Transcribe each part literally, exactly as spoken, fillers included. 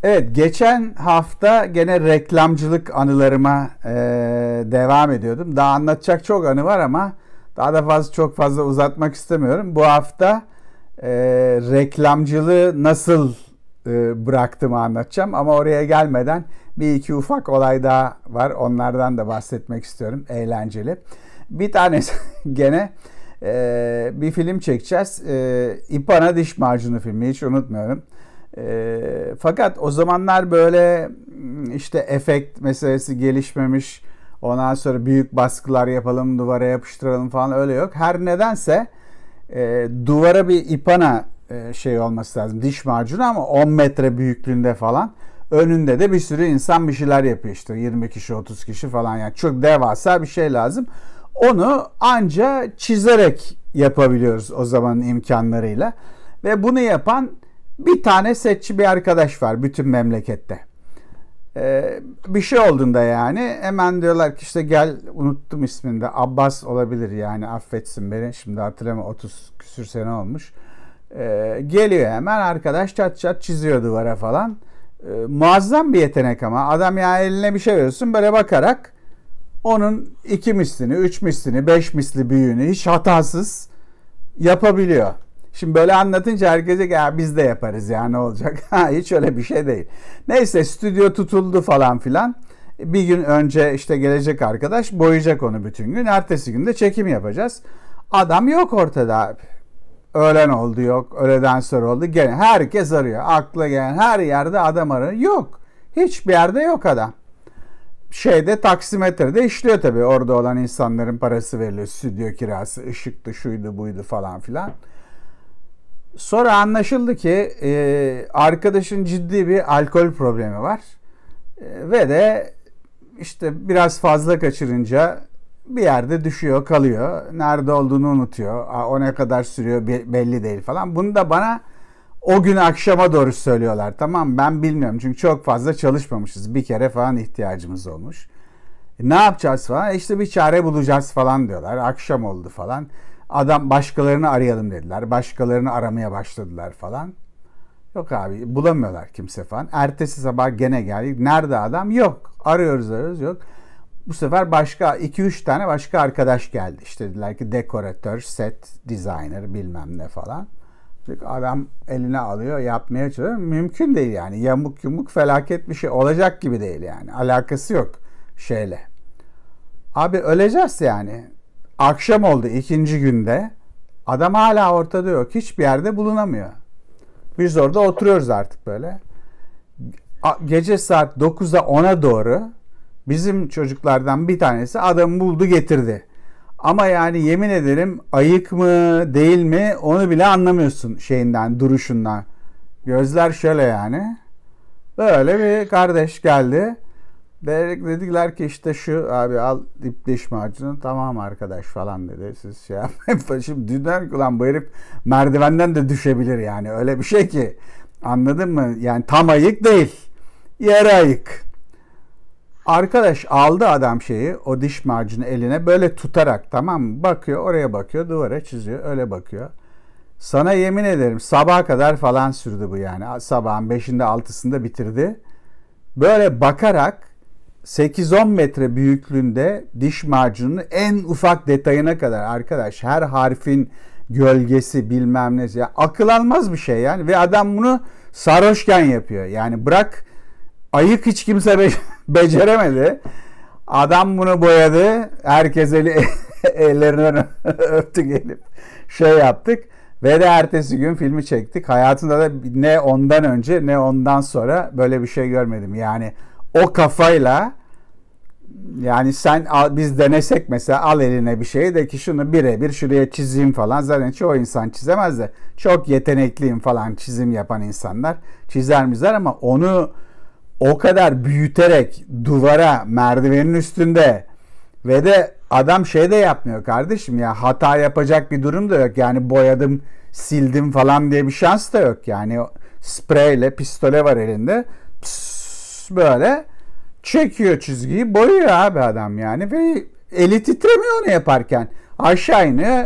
Evet, geçen hafta gene reklamcılık anılarıma e, devam ediyordum. Daha anlatacak çok anı var ama daha da fazla çok fazla uzatmak istemiyorum. Bu hafta e, reklamcılığı nasıl e, bıraktığımı anlatacağım. Ama oraya gelmeden bir iki ufak olay daha var. Onlardan da bahsetmek istiyorum. Eğlenceli. Bir tanesi gene e, bir film çekeceğiz. E, İpana Diş Macunu filmi, hiç unutmuyorum. E, fakat o zamanlar böyle işte efekt meselesi gelişmemiş. Ondan sonra büyük baskılar yapalım, duvara yapıştıralım falan, öyle yok. Her nedense e, duvara bir ipana e, şey olması lazım. Diş macunu ama on metre büyüklüğünde falan. Önünde de bir sürü insan bir şeyler yapıyor işte. yirmi kişi, otuz kişi falan, yani çok devasa bir şey lazım. Onu anca çizerek yapabiliyoruz o zamanın imkanlarıyla. Ve bunu yapan bir tane setçi bir arkadaş var bütün memlekette. Ee, bir şey olduğunda yani hemen diyorlar ki işte gel, unuttum ismini de, Abbas olabilir, yani affetsin beni şimdi hatırlamıyorum, otuz küsür sene olmuş. Ee, geliyor hemen arkadaş, çat çat çiziyor duvara falan. Ee, muazzam bir yetenek ama adam, ya eline bir şey veriyorsun böyle bakarak onun iki mislini, üç mislini, beş misli büyüğünü hiç hatasız yapabiliyor. Şimdi böyle anlatınca herkese ya biz de yaparız ya, ne olacak? Hiç öyle bir şey değil. Neyse, stüdyo tutuldu falan filan. Bir gün önce işte gelecek arkadaş boyayacak onu bütün gün. Ertesi gün de çekim yapacağız. Adam yok ortada abi. Öğlen oldu yok, öğleden sonra oldu. Gene herkes arıyor. Akla gelen her yerde adam arıyor. Yok. Hiçbir yerde yok adam. Şeyde, taksimetrede işliyor tabii. Orada olan insanların parası veriliyor. Stüdyo kirası, ışıktı, şuydu, buydu falan filan. Sonra anlaşıldı ki e, arkadaşın ciddi bir alkol problemi var. E, ve de işte biraz fazla kaçırınca bir yerde düşüyor, kalıyor. Nerede olduğunu unutuyor. O ne kadar sürüyor belli değil falan. Bunu da bana o gün akşama doğru söylüyorlar. Tamam, ben bilmiyorum çünkü çok fazla çalışmamışız. Bir kere falan ihtiyacımız olmuş. E, ne yapacağız falan. E işte bir çare bulacağız falan diyorlar. Akşam oldu falan. Adam, başkalarını arayalım dediler. Başkalarını aramaya başladılar falan. Yok abi, bulamıyorlar kimse falan. Ertesi sabah gene geldik. Nerede adam? Yok. Arıyoruz arıyoruz, yok. Bu sefer başka iki üç tane başka arkadaş geldi. İşte dediler ki dekoratör, set designer, bilmem ne falan. Adam eline alıyor, yapmaya çalışıyor. Mümkün değil yani. Yamuk yumuk felaket bir şey olacak gibi değil yani. Alakası yok şeyle. Abi öleceğiz yani. Akşam oldu ikinci günde. Adam hala ortada yok. Hiçbir yerde bulunamıyor. Biz orada oturuyoruz artık böyle. Gece saat dokuza ona doğru bizim çocuklardan bir tanesi adamı buldu, getirdi. Ama yani yemin ederim ayık mı değil mi onu bile anlamıyorsun şeyinden, duruşundan. Gözler şöyle yani. Böyle bir kardeş geldi. Dediler ki işte şu abi, al dip diş macunu, tamam arkadaş falan dedi. Siz şey yapmayın. Şimdi dünden ki ulan bu herif merdivenden de düşebilir yani. Öyle bir şey ki, anladın mı? Yani tam ayık değil. Yarı ayık. Arkadaş aldı adam şeyi, o diş macunu eline böyle tutarak, tamam mı? Bakıyor, oraya bakıyor, duvara çiziyor, öyle bakıyor. Sana yemin ederim sabaha kadar falan sürdü bu yani. Sabahın beşinde altısında bitirdi. Böyle bakarak sekiz on metre büyüklüğünde diş macununun en ufak detayına kadar, arkadaş her harfin gölgesi bilmem ne, ya akıl almaz bir şey yani. Ve adam bunu sarhoşken yapıyor. Yani bırak ayık, hiç kimse be- beceremedi. Adam bunu boyadı. Herkes eli ellerinden öptü gelip şey yaptık. Ve de ertesi gün filmi çektik. Hayatımda da ne ondan önce ne ondan sonra böyle bir şey görmedim. Yani o kafayla, yani sen al, biz denesek mesela, al eline bir şey de ki şunu birebir şuraya çizeyim falan. Zaten çoğu insan çizemez de çok yetenekliyim falan çizim yapan insanlar çizer mizler, ama onu o kadar büyüterek duvara, merdivenin üstünde, ve de adam şey de yapmıyor kardeşim ya, hata yapacak bir durum da yok. Yani boyadım, sildim falan diye bir şans da yok. Yani spreyle, pistole var elinde. Pss, böyle çekiyor çizgiyi, boyuyor abi adam yani. Ve eli titremiyor onu yaparken. Aşağı iniyor.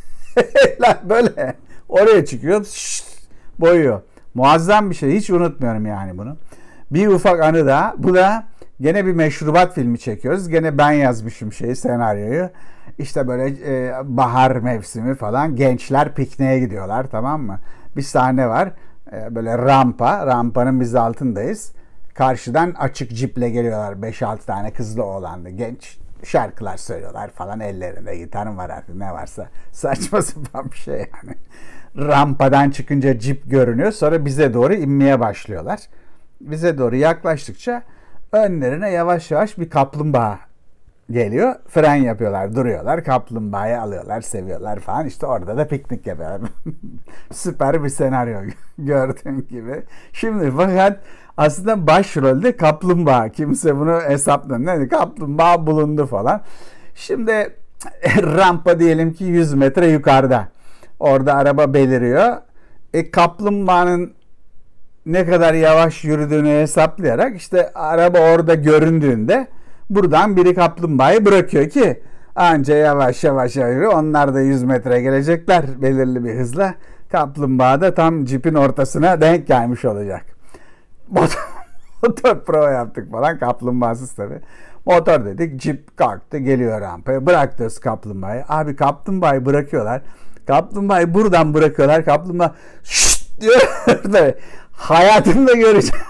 Böyle oraya çıkıyor. Şşt, boyuyor. Muazzam bir şey. Hiç unutmuyorum yani bunu. Bir ufak anı daha. Bu da gene bir meşrubat filmi çekiyoruz. Gene ben yazmışım şeyi, senaryoyu. İşte böyle e, bahar mevsimi falan. Gençler pikniğe gidiyorlar, tamam mı? Bir sahne var. E, böyle rampa. Rampanın biz altındayız. Karşıdan açık ciple geliyorlar. beş altı tane kızlı oğlanlı genç. Şarkılar söylüyorlar falan. Ellerinde gitarım var artık, ne varsa. Saçma sapan bir şey yani. Rampadan çıkınca cip görünüyor. Sonra bize doğru inmeye başlıyorlar. Bize doğru yaklaştıkça önlerine yavaş yavaş bir kaplumbağa geliyor. Fren yapıyorlar, duruyorlar. Kaplumbağayı alıyorlar, seviyorlar falan. İşte orada da piknik yapıyorlar. Süper bir senaryo gördüğün gibi. Şimdi fakat aslında başrolde kaplumbağa. Kimse bunu hesaplamıyor. Kaplumbağa bulundu falan. Şimdi rampa diyelim ki yüz metre yukarıda. Orada araba beliriyor. E, kaplumbağanın ne kadar yavaş yürüdüğünü hesaplayarak işte araba orada göründüğünde buradan biri kaplumbağayı bırakıyor ki anca yavaş yavaş yürüyor. Onlar da yüz metre gelecekler belirli bir hızla. Kaplumbağa da tam cipin ortasına denk gelmiş olacak. Motor, motor prova yaptık falan, kaplumbağasız tabii. Motor dedik, cip kalktı, geliyor rampaya. Bıraktınız kaplumbağayı. Abi kaplumbağayı bırakıyorlar. Kaplumbağayı buradan bırakıyorlar. Kaplumbağa şşt diyor. Hayatımda göreceğim.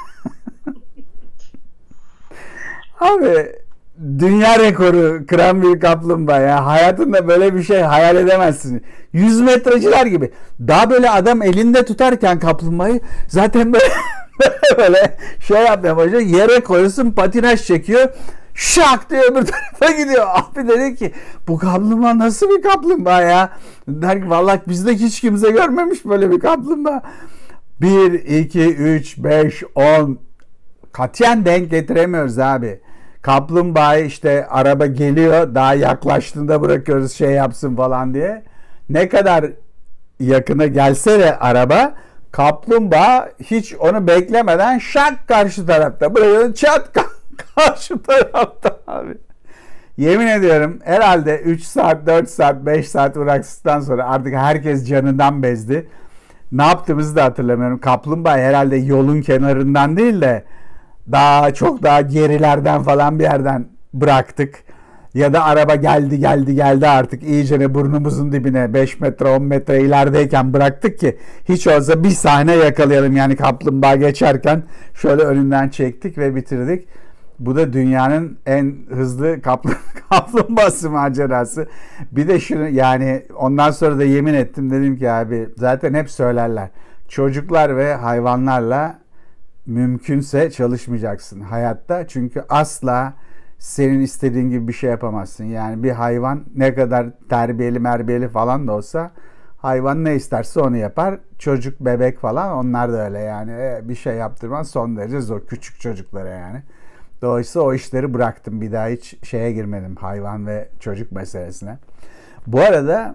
Abi dünya rekoru kıran bir kaplumbağa ya. Hayatında böyle bir şey hayal edemezsin. yüz metreciler gibi. Daha böyle adam elinde tutarken kaplumbağayı zaten böyle böyle şey yapmaya başlıyor. Yere koyuyorsun, patinaj çekiyor. Şak diye öbür tarafa gidiyor. Abi dedi ki bu kaplumbağa nasıl bir kaplumbağa ya? Der ki vallahi bizde hiç kimse görmemiş böyle bir kaplumbağa. bir, iki, üç, beş, on katiyen denk getiremiyoruz abi. Kaplumbağayı işte araba geliyor, daha yaklaştığında bırakıyoruz şey yapsın falan diye. Ne kadar yakına gelse de araba, kaplumbağa hiç onu beklemeden şak karşı tarafta. Bırakıyor, çat karşı tarafta abi. Yemin ediyorum herhalde üç saat, dört saat, beş saat uğraştıktan sonra artık herkes canından bezdi. Ne yaptığımızı da hatırlamıyorum. Kaplumbağa herhalde yolun kenarından değil de daha çok daha gerilerden falan bir yerden bıraktık. Ya da araba geldi geldi geldi artık iyicene burnumuzun dibine beş metre on metre ilerideyken bıraktık ki hiç olsa bir sahne yakalayalım. Yani kaplumbağa geçerken şöyle önünden çektik ve bitirdik. Bu da dünyanın en hızlı kaplumbağası macerası. Bir de şunu, yani ondan sonra da yemin ettim, dedim ki abi zaten hep söylerler. Çocuklar ve hayvanlarla mümkünse çalışmayacaksın hayatta. Çünkü asla senin istediğin gibi bir şey yapamazsın. Yani bir hayvan ne kadar terbiyeli merbiyeli falan da olsa hayvan ne isterse onu yapar. Çocuk, bebek falan onlar da öyle yani. Bir şey yaptırman son derece zor. Küçük çocuklara yani. Dolayısıyla o işleri bıraktım. Bir daha hiç şeye girmedim. Hayvan ve çocuk meselesine. Bu arada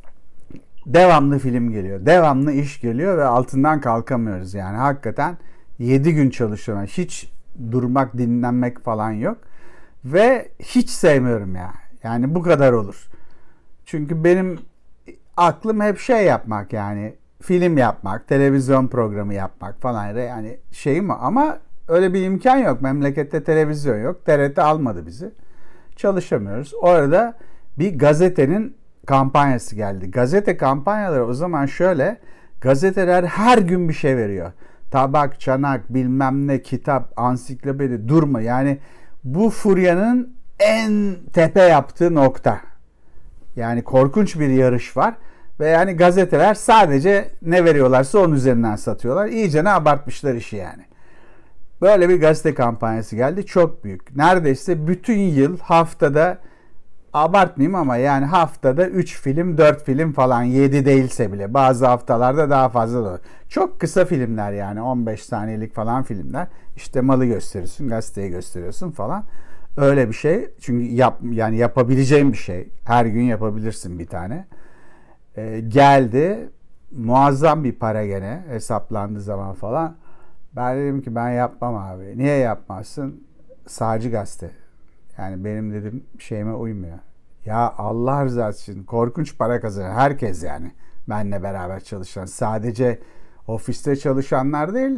devamlı film geliyor. Devamlı iş geliyor ve altından kalkamıyoruz. Yani hakikaten yedi gün çalışıyorum. Hiç durmak, dinlenmek falan yok. Ve hiç sevmiyorum ya. Yani bu kadar olur. Çünkü benim aklım hep şey yapmak, yani film yapmak, televizyon programı yapmak falan. Yani şeyim o. Ama öyle bir imkan yok. Memlekette televizyon yok. T R T almadı bizi. Çalışamıyoruz. Orada bir gazetenin kampanyası geldi. Gazete kampanyaları o zaman şöyle. Gazeteler her gün bir şey veriyor. Tabak, çanak, bilmem ne, kitap, ansiklopedi, durma. Yani bu furyanın en tepe yaptığı nokta. Yani korkunç bir yarış var. Ve yani gazeteler sadece ne veriyorlarsa onun üzerinden satıyorlar. İyice ne abartmışlar işi yani. Böyle bir gazete kampanyası geldi. Çok büyük. Neredeyse bütün yıl haftada, abartmayayım ama yani haftada üç film, dört film falan, yedi değilse bile. Bazı haftalarda daha fazla da. Çok kısa filmler yani on beş saniyelik falan filmler. İşte malı gösteriyorsun, gazeteyi gösteriyorsun falan. Öyle bir şey. Çünkü yap, yani yapabileceğin bir şey. Her gün yapabilirsin bir tane. Ee, geldi. Muazzam bir para gene hesaplandığı zaman falan. Ben dedim ki ben yapmam abi. Niye yapmazsın? Sağcı gazete. Yani benim dedim şeyime uymuyor. Ya Allah rızası için korkunç para kazanıyor. Herkes yani benimle beraber çalışan. Sadece ofiste çalışanlar değil.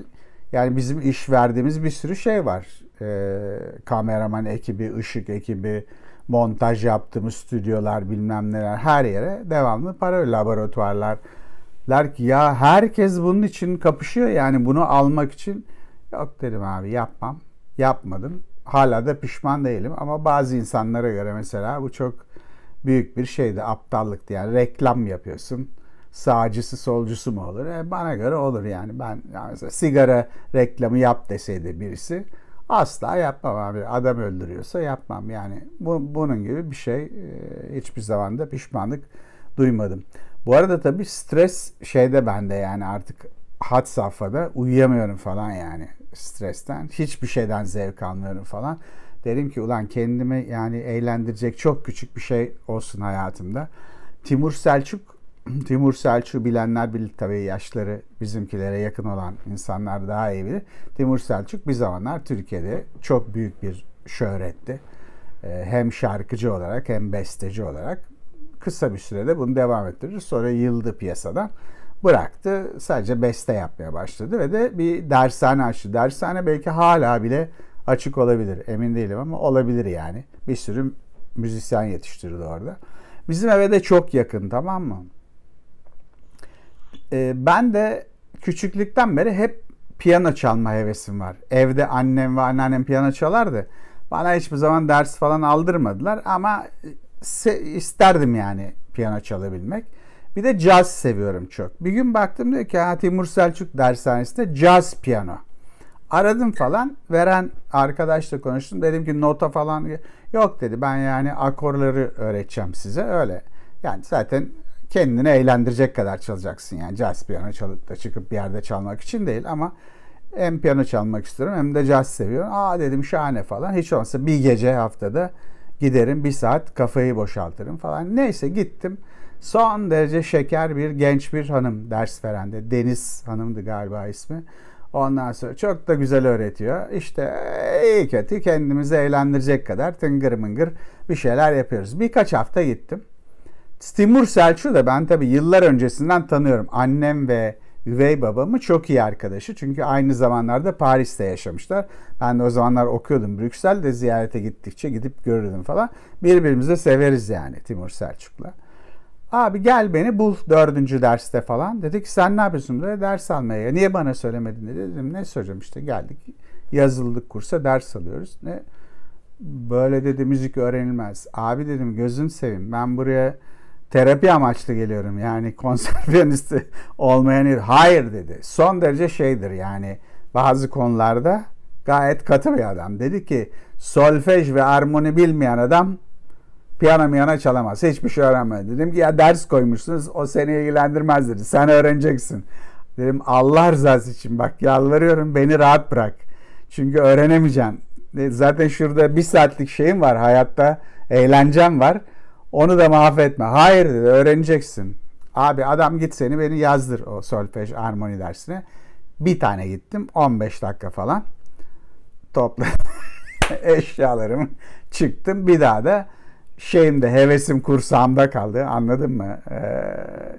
Yani bizim iş verdiğimiz bir sürü şey var. Ee, kameraman ekibi, ışık ekibi, montaj yaptığımız stüdyolar, bilmem neler, her yere devamlı para, laboratuvarlar. Der ki ya herkes bunun için kapışıyor, yani bunu almak için. Yok dedim abi, yapmam. Yapmadım. Hala da pişman değilim ama bazı insanlara göre mesela bu çok büyük bir şeydi, aptallıktı. Yani reklam yapıyorsun. Sağcısı solcusu mu olur? E, bana göre olur yani. Ben yani mesela sigara reklamı yap deseydi birisi, asla yapmam abi. Adam öldürüyorsa yapmam yani. Bu, bunun gibi bir şey. E, hiçbir zaman da pişmanlık duymadım. Bu arada tabii stres şeyde bende, yani artık had safhada, uyuyamıyorum falan yani stresten. Hiçbir şeyden zevk almıyorum falan. Derim ki ulan kendimi yani eğlendirecek çok küçük bir şey olsun hayatımda. Timur Selçuk, Timur Selçuk'u bilenler bilir tabii, yaşları bizimkilere yakın olan insanlar daha iyi bilir. Timur Selçuk bir zamanlar Türkiye'de çok büyük bir şöhretti. Hem şarkıcı olarak hem besteci olarak. Kısa bir sürede bunu devam ettirir. Sonra yıldı piyasadan. Bıraktı. Sadece beste yapmaya başladı ve de bir dershane açtı. Dershane belki hala bile açık olabilir. Emin değilim ama olabilir yani. Bir sürü müzisyen yetiştirdi orada. Bizim eve de çok yakın, tamam mı? Ee, ben de küçüklükten beri hep piyano çalma hevesim var. Evde annem ve anneannem piyano çalardı. Bana hiçbir zaman ders falan aldırmadılar ama isterdim yani piyano çalabilmek. Bir de caz seviyorum çok. Bir gün baktım, diyor ki ha, Timur Selçuk dershanesinde caz piyano. Aradım falan, veren arkadaşla konuştum. Dedim ki nota falan yok dedi. Ben yani akorları öğreteceğim size, öyle. Yani zaten kendini eğlendirecek kadar çalacaksın yani. Caz piyano çalıp da çıkıp bir yerde çalmak için değil ama hem piyano çalmak istiyorum hem de caz seviyorum. Aa dedim, şahane falan. Hiç olmazsa bir gece haftada giderim, bir saat kafayı boşaltırım falan. Neyse gittim. Son derece şeker bir genç bir hanım ders veren de. Deniz Hanım'dı galiba ismi. Ondan sonra çok da güzel öğretiyor. İşte iyi kötü kendimizi eğlendirecek kadar tıngır mıngır bir şeyler yapıyoruz. Birkaç hafta gittim. Timur Selçuk'u da ben tabii yıllar öncesinden tanıyorum. Annem ve üvey babamı çok iyi arkadaşı. Çünkü aynı zamanlarda Paris'te yaşamışlar. Ben de o zamanlar okuyordum Brüksel'de, ziyarete gittikçe gidip görürdüm falan. Birbirimizi de severiz yani Timur Selçuk'la. Abi gel beni bul dördüncü derste falan. Dedi ki sen ne yapıyorsun böyle, ders almaya. Niye bana söylemedin dedi. Dedim ne söyleyeceğim, işte geldik yazıldık kursa, ders alıyoruz. Ne? Böyle dedi müzik öğrenilmez. Abi dedim gözün seveyim, ben buraya terapi amaçlı geliyorum yani, konser piyanisti olmayan. Hayır dedi, son derece şeydir yani, bazı konularda gayet katı bir adam. Dedi ki solfej ve armoni bilmeyen adam piyano miyano çalamaz. Hiçbir şey öğrenmedi. Dedim ki ya ders koymuşsunuz, o seni ilgilendirmez dedi. Sen öğreneceksin. Dedim Allah rızası için bak yalvarıyorum, beni rahat bırak. Çünkü öğrenemeyeceğim. Zaten şurada bir saatlik şeyim var hayatta, eğlencem var. Onu da mahvetme. Hayır dedi, öğreneceksin. Abi adam git seni beni yazdır o solfej armoni dersine. Bir tane gittim, on beş dakika falan. Topladım eşyalarımı, çıktım. Bir daha da şeyimde, hevesim kursağımda kaldı, anladın mı? Ee,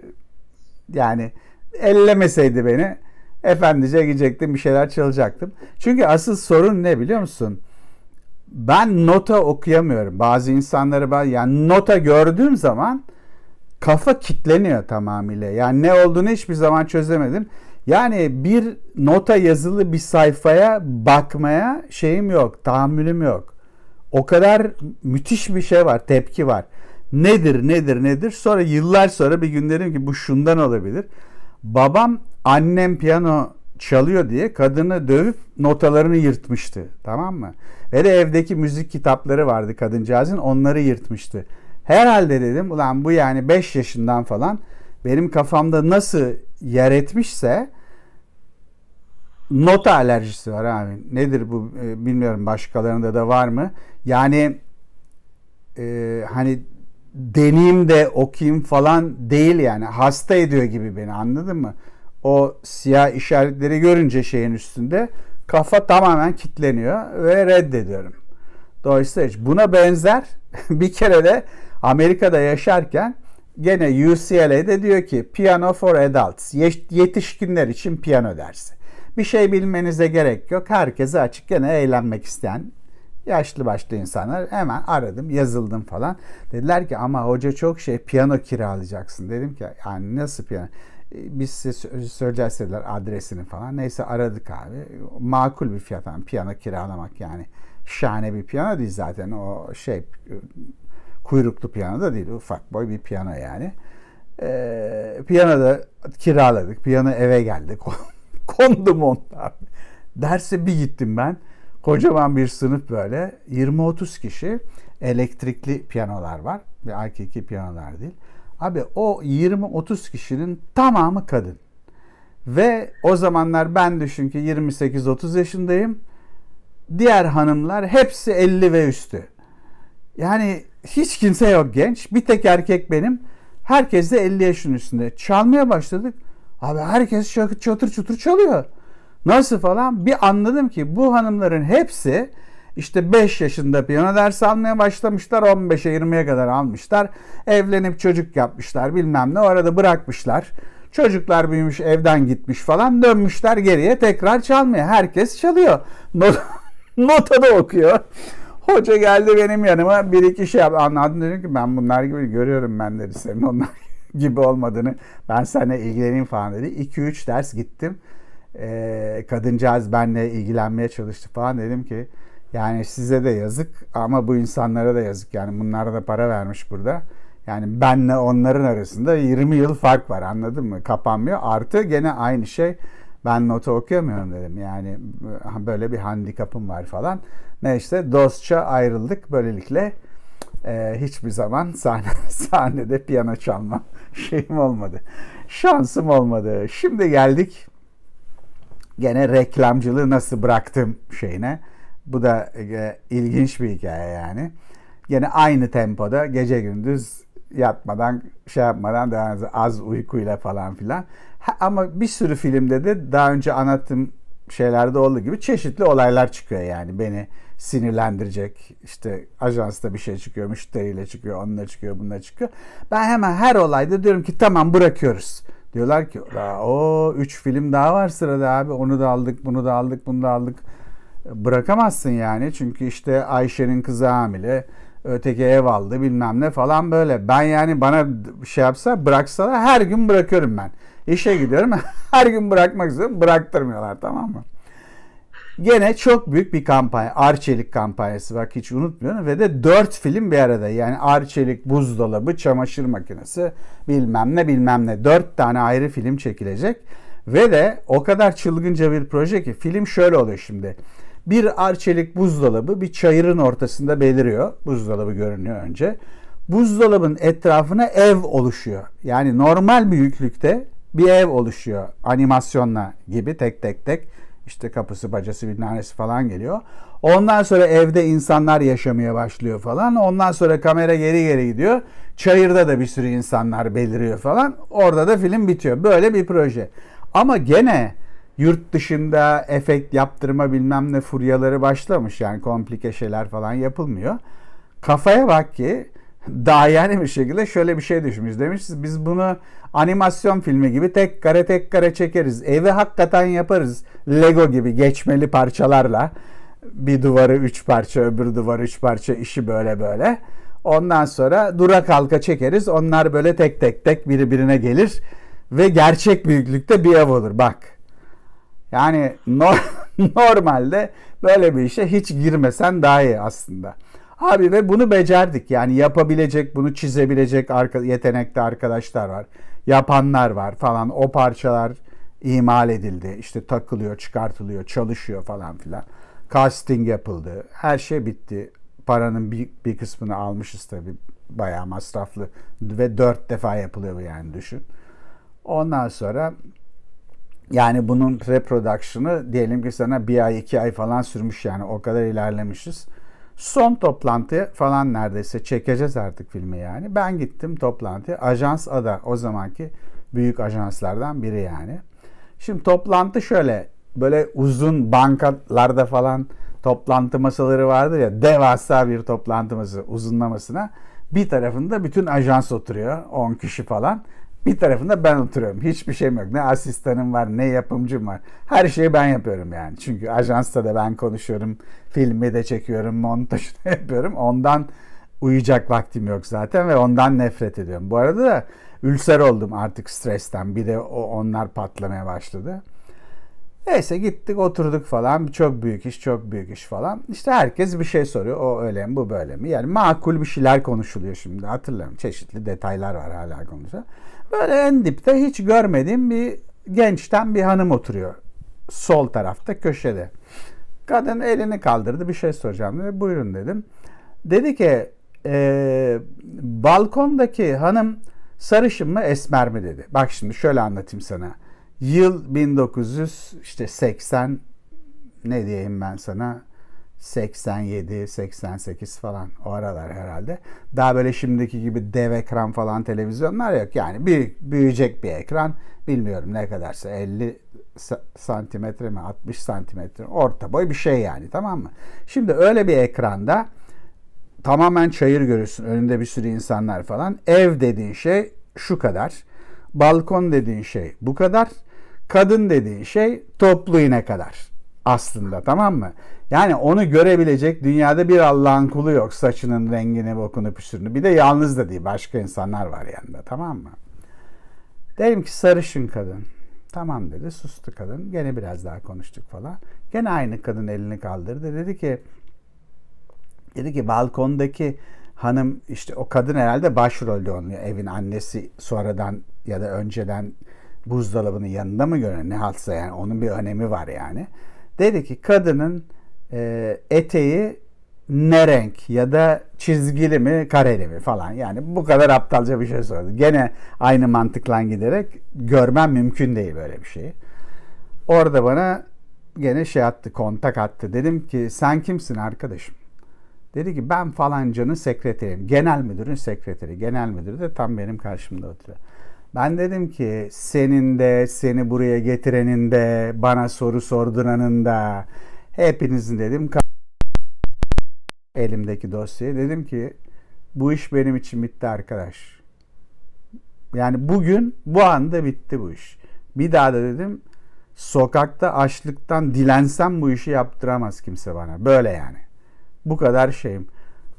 yani ellemeseydi beni, efendice gidecektim, bir şeyler çalacaktım. Çünkü asıl sorun ne biliyor musun? Ben nota okuyamıyorum. Bazı insanları ben yani nota gördüğüm zaman kafa kitleniyor tamamıyla. Yani ne olduğunu hiçbir zaman çözemedim. Yani bir nota yazılı bir sayfaya bakmaya şeyim yok, tahammülüm yok. O kadar müthiş bir şey var, tepki var. Nedir, nedir, nedir? Sonra yıllar sonra bir gün dedim ki bu şundan olabilir. Babam annem piyano çalıyor diye kadını dövüp notalarını yırtmıştı. Tamam mı? Ve de evdeki müzik kitapları vardı kadıncağızın, onları yırtmıştı. Herhalde dedim ulan bu yani beş yaşından falan benim kafamda nasıl yer etmişse, nota alerjisi var abi. Nedir bu bilmiyorum, başkalarında da var mı? Yani e, hani deneyim de okuyayım falan değil yani. Hasta ediyor gibi beni, anladın mı? O siyah işaretleri görünce şeyin üstünde kafa tamamen kilitleniyor ve reddediyorum. Dolayısıyla buna benzer bir kere de Amerika'da yaşarken gene U C L A'de diyor ki Piano for Adults, yetişkinler için piyano dersi. Bir şey bilmenize gerek yok. Herkese açık, gene eğlenmek isteyen yaşlı başlı insanlar. Hemen aradım, yazıldım falan. Dediler ki ama hoca çok şey, piyano kiralayacaksın. Dedim ki yani nasıl piyano? Biz size söyleyeceğiz dediler adresini falan. Neyse aradık abi. Makul bir fiyat, yani piyano kiralamak yani. Şahane bir piyano değil zaten, o şey kuyruklu piyano da değil, ufak boy bir piyano yani. Ee, piyano da kiraladık. Piyano eve geldi. Kondum onda. Derse bir gittim ben. Kocaman bir sınıf böyle. yirmi otuz kişi. Elektrikli piyanolar var. Ve hakiki piyanolar değil. Abi o yirmi otuz kişinin tamamı kadın. Ve o zamanlar ben düşün ki yirmi sekiz otuz yaşındayım. Diğer hanımlar hepsi elli ve üstü. Yani hiç kimse yok genç. Bir tek erkek benim. Herkes de elli yaşın üstünde. Çalmaya başladık. Abi herkes çatır çutur çalıyor. Nasıl falan? Bir anladım ki bu hanımların hepsi işte beş yaşında piyano dersi almaya başlamışlar. on beşe yirmiye kadar almışlar. Evlenip çocuk yapmışlar bilmem ne. O arada bırakmışlar. Çocuklar büyümüş, evden gitmiş falan. Dönmüşler geriye tekrar çalmaya. Herkes çalıyor. Not, nota da okuyor. Hoca geldi benim yanıma, bir iki şey yaptı. Anladım, dedim ki ben bunlar gibi görüyorum, ben dedi senin onlar gibi olmadığını. Ben seninle ilgileneyim falan dedi. iki üç ders gittim. Ee, kadıncağız benimle ilgilenmeye çalıştı falan. Dedim ki yani size de yazık ama bu insanlara da yazık. Yani bunlara da para vermiş burada. Yani benle onların arasında yirmi yıl fark var, anladın mı? Kapanmıyor. Artı gene aynı şey. Ben nota okuyamıyorum dedim. Yani böyle bir handikapım var falan. Neyse dostça ayrıldık. Böylelikle e, hiçbir zaman sahne, sahnede piyano çalma şeyim olmadı. Şansım olmadı. Şimdi geldik gene reklamcılığı nasıl bıraktım şeyine. Bu da e, ilginç bir hikaye yani. Gene aynı tempoda gece gündüz yatmadan şey yapmadan devam ediyoruz. Az uykuyla falan filan. Ha, ama bir sürü filmde de daha önce anlattığım şeylerde olduğu gibi çeşitli olaylar çıkıyor yani. Beni sinirlendirecek, işte ajansta bir şey çıkıyor, müşteriyle çıkıyor, onunla çıkıyor, bununla çıkıyor. Ben hemen her olayda diyorum ki tamam bırakıyoruz. Diyorlar ki o üç film daha var sırada abi, onu da aldık, bunu da aldık, bunu da aldık. Bırakamazsın yani, çünkü işte Ayşe'nin kızı hamile, öteki ev aldı bilmem ne falan böyle. Ben yani bana şey yapsa, bıraksalar her gün bırakıyorum ben. İşe gidiyorum her gün bırakmak istiyorum, bıraktırmıyorlar, tamam mı? Gene çok büyük bir kampanya. Arçelik kampanyası, bak hiç unutmuyorum. Ve de dört film bir arada. Yani Arçelik buzdolabı, çamaşır makinesi bilmem ne bilmem ne. Dört tane ayrı film çekilecek. Ve de o kadar çılgınca bir proje ki film şöyle oluyor şimdi. Bir Arçelik buzdolabı bir çayırın ortasında beliriyor. Buzdolabı görünüyor önce. Buzdolabının etrafına ev oluşuyor. Yani normal büyüklükte bir ev oluşuyor. Animasyonla gibi tek tek tek. İşte kapısı, bacası, bilmem nesi falan geliyor. Ondan sonra evde insanlar yaşamaya başlıyor falan. Ondan sonra kamera geri geri gidiyor. Çayırda da bir sürü insanlar beliriyor falan. Orada da film bitiyor. Böyle bir proje. Ama gene yurt dışında efekt yaptırma bilmem ne furyaları başlamış. Yani komplike şeyler falan yapılmıyor. Kafaya bak ki daha yani bir şekilde şöyle bir şey düşmüş. Demişiz biz bunu animasyon filmi gibi tek kare tek kare çekeriz. Evi hakikaten yaparız. Lego gibi geçmeli parçalarla. Bir duvarı üç parça, öbür duvarı üç parça, işi böyle böyle. Ondan sonra dura kalka çekeriz. Onlar böyle tek tek tek birbirine gelir. Ve gerçek büyüklükte bir ev olur. Bak. Yani normalde böyle bir işe hiç girmesen daha iyi aslında. Abi ve bunu becerdik. Yani yapabilecek, bunu çizebilecek yetenekli arkadaşlar var. Yapanlar var falan. O parçalar imal edildi. İşte takılıyor, çıkartılıyor, çalışıyor falan filan. Casting yapıldı. Her şey bitti. Paranın bir, bir kısmını almışız tabii. Bayağı masraflı. Ve dört defa yapılıyor bu yani, düşün. Ondan sonra yani bunun reproduction'ı diyelim ki sana bir ay, iki ay falan sürmüş yani. O kadar ilerlemişiz. Son toplantı falan neredeyse çekeceğiz artık filmi yani. Ben gittim toplantıya. Ajans Ada, o zamanki büyük ajanslardan biri yani. Şimdi toplantı şöyle, böyle uzun bankalarda falan toplantı masaları vardır ya, devasa bir toplantı masası uzunlamasına. Bir tarafında bütün ajans oturuyor, on kişi falan. Bir tarafında ben oturuyorum. Hiçbir şeyim yok. Ne asistanım var, ne yapımcım var. Her şeyi ben yapıyorum yani. Çünkü ajansta da ben konuşuyorum. Filmi de çekiyorum, montajını yapıyorum. Ondan uyuyacak vaktim yok zaten ve ondan nefret ediyorum. Bu arada da ülser oldum artık stresten. Bir de o, onlar patlamaya başladı. Neyse gittik oturduk falan. Çok büyük iş, çok büyük iş falan. İşte herkes bir şey soruyor. O öyle mi, bu böyle mi? Yani makul bir şeyler konuşuluyor şimdi. Hatırlıyorum. Çeşitli detaylar var hala konuşuyor. Böyle en dipte hiç görmediğim bir gençten bir hanım oturuyor. Sol tarafta köşede. Kadın elini kaldırdı. Bir şey soracağım dedi. Buyurun dedim. Dedi ki e, balkondaki hanım sarışın mı esmer mi dedi. Bak şimdi şöyle anlatayım sana. Yıl bin dokuz yüz işte seksen, ne diyeyim ben sana, seksen yedi seksen sekiz falan, o aralar herhalde. Daha böyle şimdiki gibi dev ekran falan televizyonlar yok. Yani büyük, büyüyecek bir ekran. Bilmiyorum ne kadarsa, elli santimetre mi altmış santimetre, orta boy bir şey yani, tamam mı? Şimdi öyle bir ekranda tamamen çayır görürsün. Önünde bir sürü insanlar falan. Ev dediğin şey şu kadar. Balkon dediğin şey bu kadar. Kadın dediğin şey toplu iğne kadar aslında, tamam mı? Yani onu görebilecek dünyada bir Allah'ın kulu yok. Saçının rengini, bokunu, püsürünü. Bir de yalnız da değil. Başka insanlar var yanında, tamam mı? Dedim ki sarışın kadın. Tamam dedi. Sustu kadın. Gene biraz daha konuştuk falan. Gene aynı kadın elini kaldırdı. Dedi ki dedi ki balkondaki hanım, işte o kadın herhalde başrolde oynuyor. Evin annesi, sonradan ya da önceden buzdolabının yanında mı görüyor? Ne haltsa yani, onun bir önemi var yani. Dedi ki kadının e, eteği ne renk ya da çizgili mi kareli mi falan, yani bu kadar aptalca bir şey sordu. Gene aynı mantıkla giderek görmem mümkün değil böyle bir şeyi. Orada bana gene şey attı, kontak attı. Dedim ki sen kimsin arkadaşım? Dedi ki ben falancanın sekreteriyim. Genel müdürün sekreteri. Genel müdür de tam benim karşımda oturuyor. Ben dedim ki senin de, seni buraya getirenin de, bana soru sorduranın da, hepinizin dedim elimdeki dosyayı. Dedim ki bu iş benim için bitti arkadaş. Yani bugün, bu anda bitti bu iş. Bir daha da dedim sokakta açlıktan dilensem bu işi yaptıramaz kimse bana. Böyle yani. Bu kadar şeyim.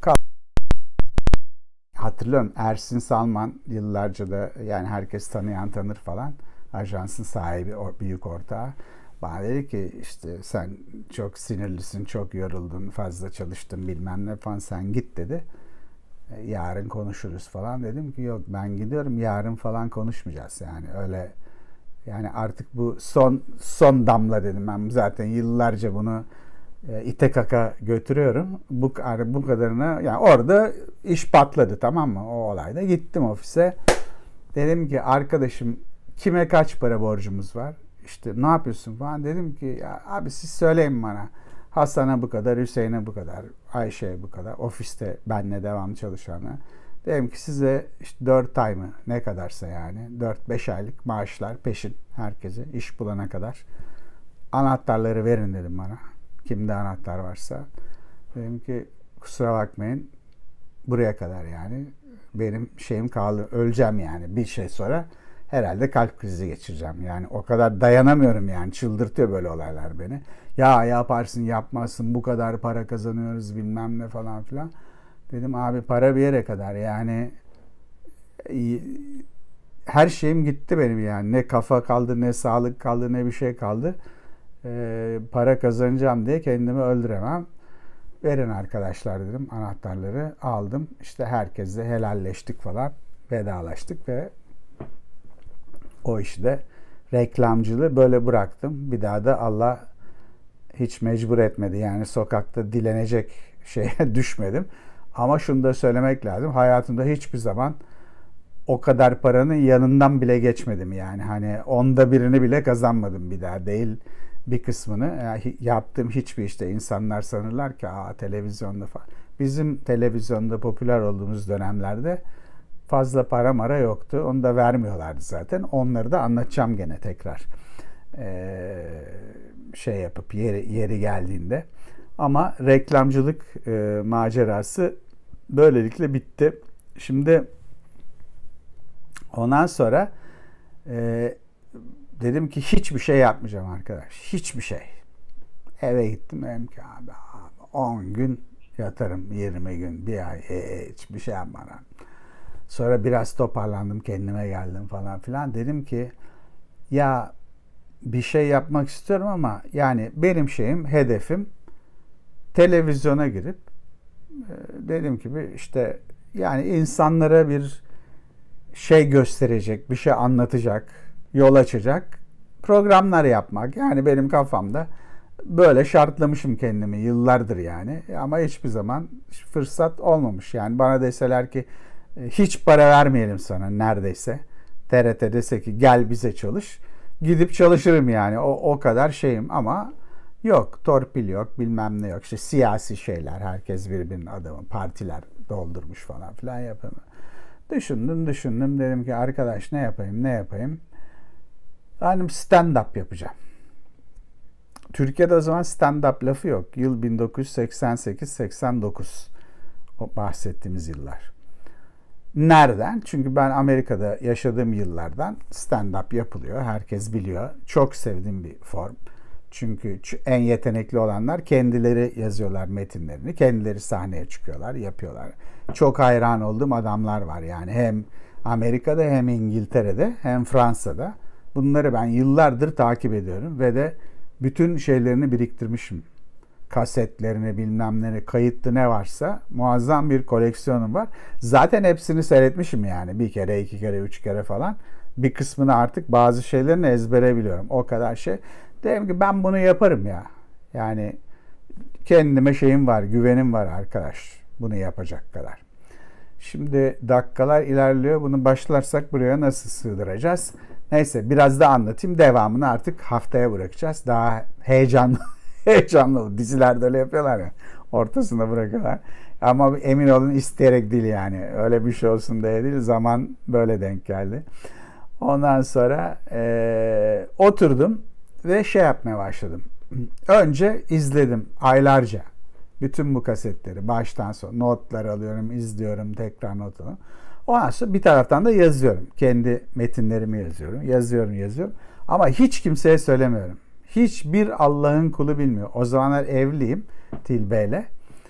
Hatırlıyorum, Ersin Salman yıllarca da yani herkes tanıyan tanır falan. Ajansın sahibi, büyük ortağı. Bana dedi ki işte sen çok sinirlisin, çok yoruldun, fazla çalıştın bilmem ne falan, sen git dedi. Yarın konuşuruz falan. Dedim ki yok ben gidiyorum, yarın falan konuşmayacağız yani öyle. Yani artık bu son son damla dedim, ben zaten yıllarca bunu ite kaka götürüyorum. Bu, bu kadarına yani, orada iş patladı, tamam mı? O olayda gittim ofise. Dedim ki arkadaşım kime kaç para borcumuz var? İşte ne yapıyorsun falan. Dedim ki ya abi siz söyleyin bana. Hasan'a bu kadar, Hüseyin'e bu kadar, Ayşe'ye bu kadar. Ofiste benle devam çalışanı. Dedim ki size işte dört ay mı ne kadarsa yani dört beş aylık maaşlar peşin herkese iş bulana kadar. Anahtarları verin dedim bana. Kimde anahtar varsa. Dedim ki kusura bakmayın buraya kadar yani. Benim şeyim kaldı. Öleceğim yani bir şey sonra. Herhalde kalp krizi geçireceğim. Yani o kadar dayanamıyorum yani. Çıldırtıyor böyle olaylar beni. Ya yaparsın yapmazsın, bu kadar para kazanıyoruz bilmem ne falan filan. Dedim abi para bir yere kadar yani. Her şeyim gitti benim yani. Ne kafa kaldı, ne sağlık kaldı, ne bir şey kaldı. Ee, para kazanacağım diye kendimi öldüremem. Verin arkadaşlar dedim, anahtarları aldım. İşte herkesle helalleştik falan. Vedalaştık ve o işi de, reklamcılığı böyle bıraktım. Bir daha da Allah hiç mecbur etmedi. Yani sokakta dilenecek şeye düşmedim. Ama şunu da söylemek lazım. Hayatımda hiçbir zaman o kadar paranın yanından bile geçmedim yani. Hani onda birini bile kazanmadım bir daha değil. Bir kısmını yani yaptığım hiçbir işte insanlar sanırlar ki aa televizyonda falan. Bizim televizyonda popüler olduğumuz dönemlerde fazla para mara yoktu. Onu da vermiyorlardı zaten. Onları da anlatacağım gene tekrar. Ee, şey yapıp yeri, yeri geldiğinde. Ama reklamcılık e, macerası böylelikle bitti. Şimdi Ondan sonra e, dedim ki hiçbir şey yapmayacağım arkadaş. Hiçbir şey. Eve gittim, dedim ki abi, abi on gün yatarım, yirmi gün, bir ay, e, hiçbir şey yapmadan. Sonra biraz toparlandım, kendime geldim falan filan. Dedim ki ya bir şey yapmak istiyorum ama yani benim şeyim, hedefim televizyona girip dediğim gibi işte yani insanlara bir şey gösterecek, bir şey anlatacak, yol açacak programlar yapmak. Yani benim kafamda böyle şartlamışım kendimi yıllardır yani. Ama hiçbir zaman fırsat olmamış. Yani bana deseler ki hiç para vermeyelim sana neredeyse. T R T dese ki gel bize çalış. Gidip çalışırım yani. O, o kadar şeyim ama yok. Torpil yok, bilmem ne yok. İşte siyasi şeyler. Herkes birbirinin adamı. Partiler doldurmuş falan filan yapamıyor. Düşündüm düşündüm. Dedim ki arkadaş ne yapayım ne yapayım. Yani stand-up yapacağım. Türkiye'de o zaman stand-up lafı yok. Yıl bin dokuz yüz seksen sekiz seksen dokuz. O bahsettiğimiz yıllar. Nereden? Çünkü ben Amerika'da yaşadığım yıllardan stand-up yapılıyor. Herkes biliyor. Çok sevdiğim bir form. Çünkü en yetenekli olanlar kendileri yazıyorlar metinlerini. Kendileri sahneye çıkıyorlar, yapıyorlar. Çok hayran olduğum adamlar var yani. Hem Amerika'da hem İngiltere'de hem Fransa'da. Bunları ben yıllardır takip ediyorum ve de bütün şeylerini biriktirmişim. Kasetlerini, bilmem ne, kayıtlı ne varsa muazzam bir koleksiyonum var. Zaten hepsini seyretmişim yani. Bir kere, iki kere, üç kere falan. Bir kısmını artık bazı şeylerini ezbere biliyorum. O kadar şey. Dedim ki ben bunu yaparım ya. Yani kendime şeyim var, güvenim var arkadaş. Bunu yapacak kadar. Şimdi dakikalar ilerliyor. Bunu başlarsak buraya nasıl sığdıracağız? Neyse biraz da anlatayım. Devamını artık haftaya bırakacağız. Daha heyecanlı heyecanlı olur. Dizilerde öyle yapıyorlar ya. Ortasında bırakıyorlar. Ama emin olun isteyerek değil yani. Öyle bir şey olsun diye değil. Zaman böyle denk geldi. Ondan sonra e, oturdum ve şey yapmaya başladım. Önce izledim aylarca. Bütün bu kasetleri baştan sona notlar alıyorum, izliyorum, tekrar not alıyorum. Ondan sonra bir taraftan da yazıyorum. Kendi metinlerimi yazıyorum. Yazıyorum, yazıyorum. Ama hiç kimseye söylemiyorum. Hiçbir Allah'ın kulu bilmiyor. O zamanlar evliyim Tilbe'yle.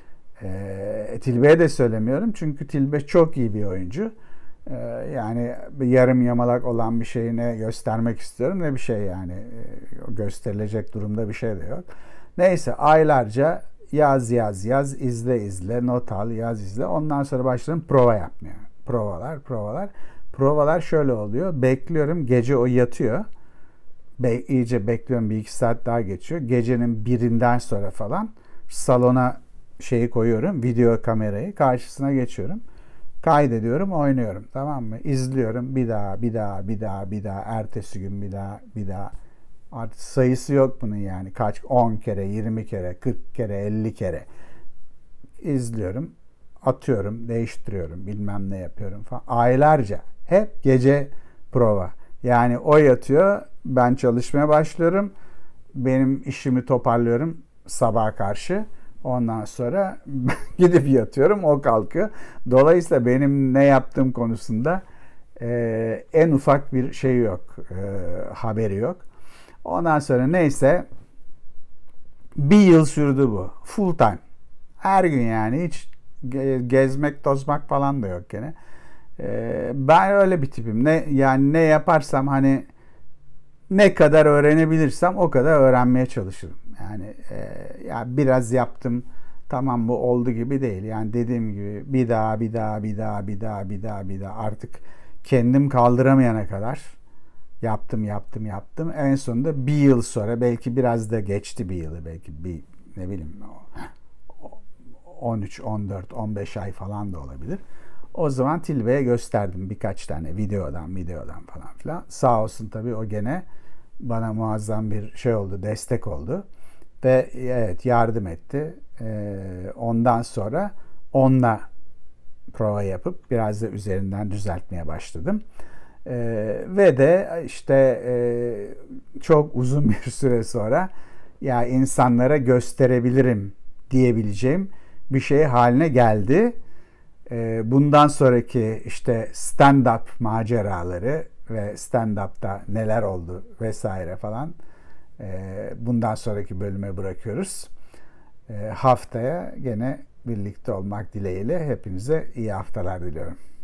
E, Tilbe'ye de söylemiyorum. Çünkü Tilbe çok iyi bir oyuncu. E, yani bir yarım yamalak olan bir şeyi ne göstermek istiyorum ne bir şey yani. E, gösterilecek durumda bir şey de yok. Neyse aylarca yaz yaz yaz, izle izle, not al, yaz izle. Ondan sonra başladım prova yapmaya. Provalar, provalar. Provalar şöyle oluyor. Bekliyorum. Gece o yatıyor. Be- iyice bekliyorum. Bir iki saat daha geçiyor. Gecenin birinden sonra falan salona şeyi koyuyorum. Video kamerayı. Karşısına geçiyorum. Kaydediyorum, oynuyorum. Tamam mı? İzliyorum. Bir daha, bir daha, bir daha, bir daha. Ertesi gün bir daha, bir daha. Artık sayısı yok bunun yani. Kaç? on kere, yirmi kere, kırk kere, elli kere. İzliyorum. Atıyorum, değiştiriyorum, bilmem ne yapıyorum falan. Aylarca. Hep gece prova. Yani o yatıyor, ben çalışmaya başlıyorum. Benim işimi toparlıyorum sabaha karşı. Ondan sonra gidip yatıyorum, o kalkıyor. Dolayısıyla benim ne yaptığım konusunda e, en ufak bir şey yok, e, haberi yok. Ondan sonra neyse bir yıl sürdü bu. Full time. Her gün yani hiç gezmek, tozmak falan da yok gene. Ee, ben öyle bir tipim. Ne yani ne yaparsam hani ne kadar öğrenebilirsem o kadar öğrenmeye çalışırım. Yani e, ya biraz yaptım. Tamam bu oldu gibi değil. Yani dediğim gibi bir daha bir daha bir daha bir daha bir daha bir daha artık kendim kaldıramayana kadar yaptım yaptım yaptım. En sonunda bir yıl sonra belki biraz da geçti bir yılı belki bir ne bileyim on üç, on dört, on beş ay falan da olabilir. O zaman Tilbe'ye gösterdim birkaç tane videodan, videodan falan filan. Sağ olsun tabii o gene bana muazzam bir şey oldu, destek oldu. Ve evet yardım etti. Ee, ondan sonra onunla prova yapıp biraz da üzerinden düzeltmeye başladım. Ee, ve de işte e, çok uzun bir süre sonra ya insanlara gösterebilirim diyebileceğim bir şey haline geldi. e, bundan sonraki işte stand-up maceraları ve stand-up'ta neler oldu vesaire falan e, bundan sonraki bölüme bırakıyoruz. E, haftaya gene birlikte olmak dileğiyle hepinize iyi haftalar diliyorum.